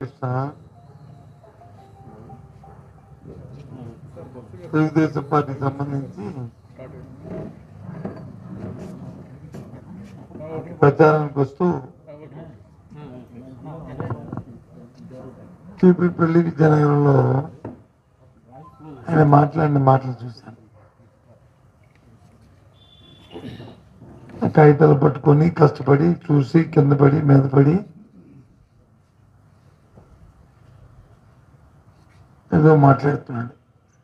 తెలుగుదేశం పార్టీకి సంబంధించి ప్రచారానికి వస్తూ చీపురుపల్లి విద్యానగరంలో ఆయన మాట్లాడిన మాటలు చూశాను. కాగితాలు పట్టుకొని కష్టపడి చూసి కింద పడి మీద పడి ఏదో మాట్లాడుతున్నాడు.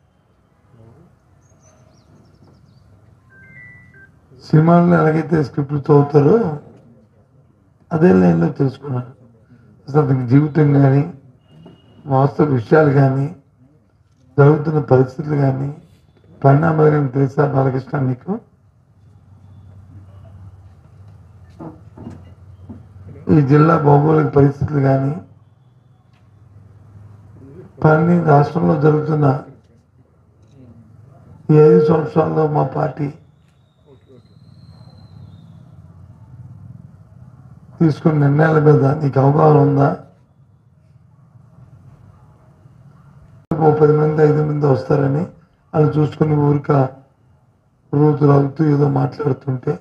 సినిమాల్లో ఎలాగైతే స్క్రిప్ట్లు చదువుతారో అదే లైన్లో తెలుసుకున్నాడు. అసలు అతనికి జీవితం కానీ వాస్తవ విషయాలు కానీ జరుగుతున్న పరిస్థితులు కానీ పరిణామాలు కానీ తెలుసా బాలకృష్ణ నీకు? ఈ జిల్లా భౌగోళిక పరిస్థితులు కానీ రాష్ట్రంలో జరుగుతున్న ఈ 5 సంవత్సరాల్లో మా పార్టీ తీసుకున్న నిర్ణయాల మీద నీకు అవగాహన ఉందా? 10 మంది 5 మంది వస్తారని వాళ్ళు చూసుకుని ఊరిక రోజు రాగుతూ ఏదో మాట్లాడుతుంటే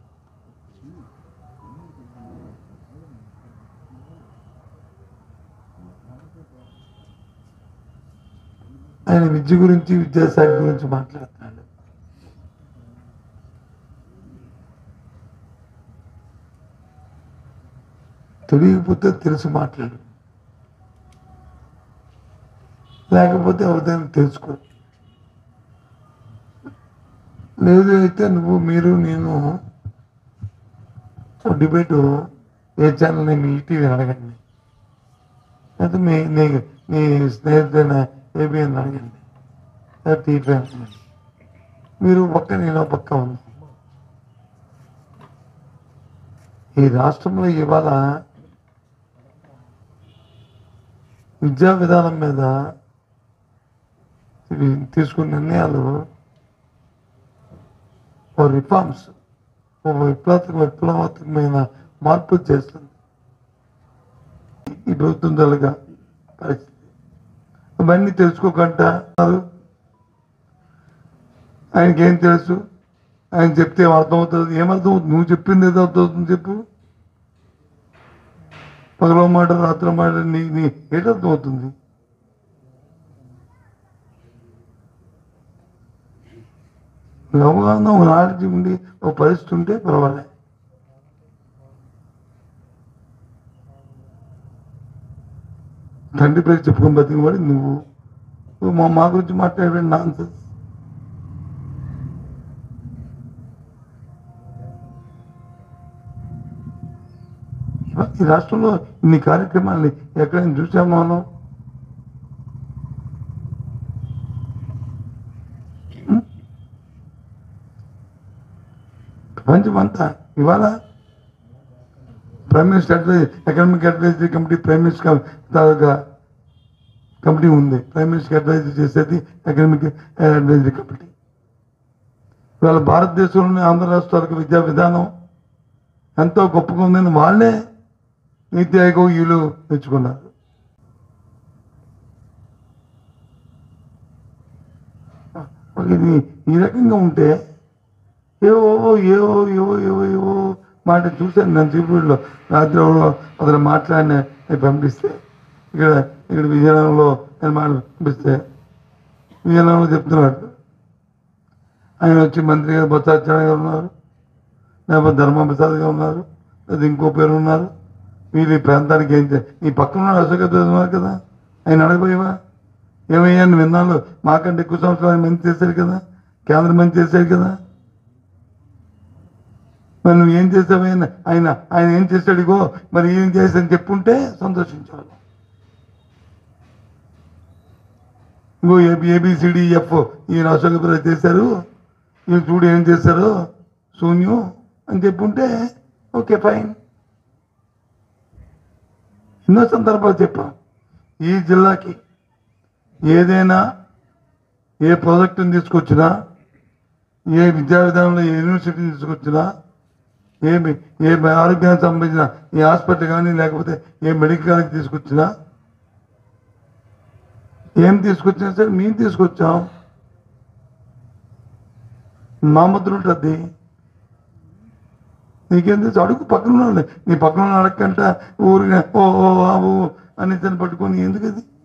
ఆయన విద్య గురించి విద్యాశాఖ గురించి మాట్లాడుతున్నాడు. తెలియకపోతే తెలిసి మాట్లాడు, లేకపోతే ఎవరిదైనా తెలుసుకో. లేదు అయితే నువ్వు మీరు నేను డిబేటు ఏ ఛానల్ నేను ఈటీవీ అడగండి, అయితే నీ స్నేహితుడైన ఏబిఎన్ అడగండి, టీవీ అడగండి. మీరు పక్క నేను పక్క ఉన్నాం. ఈ రాష్ట్రంలో ఇవాళ విద్యా విధానం మీద తీసుకున్న నిర్ణయాలు ఓ రిఫార్మ్స్, ఓ విప్లవాత్మకమైన మార్పులు చేస్తుంది ఈ ప్రభుత్వం జరగా పరిస్థితి. అవన్నీ తెలుసుకోకుండా ఆయనకేం తెలుసు? ఆయన చెప్తే అర్థమవుతుంది. ఏమర్థమవుతుంది? నువ్వు చెప్పింది ఏదో అర్థమవుతుంది చెప్పు. పగలో మాట రాత్రి మాట నీ ఏటర్థమవుతుంది? అవగాహన ఒక నాలెడ్జ్ ఉండి ఒక పరిస్థితి ఉంటే పర్వాలే. తండ్రి పేరు చెప్పుకొని బతికిపడి నువ్వు మా గురించి మాట్లాడే నాన్సెన్స్. ఈ రాష్ట్రంలో ఇన్ని కార్యక్రమాలని ఎక్కడైనా చూసామో మనం? ప్రపంచం అంతా ఇవాళ prime minister economic advisory committee, prime minister committee ఉంది. ప్రైమ్ మినిస్టర్ అడ్వైజరీ చేసేది ఎకనామిక్ అడ్వైజరీ కమిటీ. ఇవాళ భారతదేశంలోని ఆంధ్ర రాష్ట్రాలకు విద్యా విధానం ఎంతో గొప్పగా ఉందని వాళ్ళే నీతి ఆయోగ్ వీళ్ళు తెచ్చుకున్నారు. ఇది ఈ రకంగా ఉంటే ఏవో మాట చూశాను నేను చీపురులో రాత్రి అతను మాట్లాడిన పంపిస్తే ఇక్కడ విజయనగరంలో నేను మాట పంపిస్తే విజయనగరంలో చెప్తున్నాడు. ఆయన వచ్చి మంత్రి గారు బొత్స సత్యనారాయణ గారు ఉన్నారు, లేకపోతే ధర్మప్రసాద్ గారు ఉన్నారు, లేదా ఇంకో పేరు ఉన్నారు. వీళ్ళు ఈ ప్రాంతానికి ఏం నీ పక్కన ఉన్న అశోక్ ఉన్నారు కదా, ఆయన అడగపోయేవా? ఏమయ్యా విన్నాళ్ళు మాకంటే ఎక్కువ సంవత్సరాలు మంచి చేశారు కదా, కేంద్ర మంచి చేశారు కదా, మరి నువ్వు ఏం చేసావు? ఆయన ఏం చేశాడు? ఇగో మరి ఏం చేశాని చెప్పుంటే సంతోషించేవాళ్ళు. ఇంకో ABCDEF ఈయన అశోక్ చేశారు, ఈయన చూడు ఏం చేశారు శూన్యం అని చెప్పుంటే ఓకే ఫైన్. ఎన్నో సందర్భాలు చెప్పాం. ఈ జిల్లాకి ఏదైనా ఏ ప్రాజెక్టుని తీసుకొచ్చినా, ఏ విద్యా విధానంలో ఏ యూనివర్సిటీని తీసుకొచ్చినా, ఏ ఆరోగ్యానికి సంబంధించిన ఏ హాస్పిటల్ కానీ లేకపోతే ఏ మెడికల్ కాలేజ్ తీసుకొచ్చినా ఏం తీసుకొచ్చినా సరే మేము తీసుకొచ్చాం, మా ముద్ర ఉంటుంది. నీకేం తెలుసు? అడుగు పక్కన వాళ్ళని. నీ పక్కన అడగంట ఊరిగా ఓ ఓ బాబు అని పట్టుకొని ఎందుకు అది?